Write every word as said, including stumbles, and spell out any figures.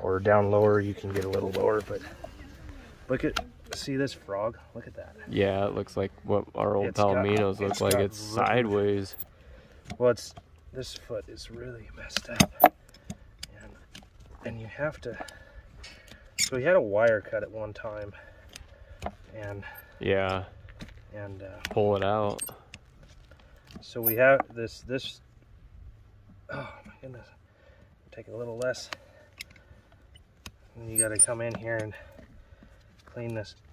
or down lower you can get a little lower, but look at, see this frog? Look at that. Yeah, it looks like what our old It's got- Palominos look it's like. got It's really- sideways. Well, it's, this foot is really messed up. And, and you have to, so we had a wire cut at one time. And, Yeah, and uh, pull it out. so we have this, this, oh my goodness, take a little less. And you got to come in here and clean this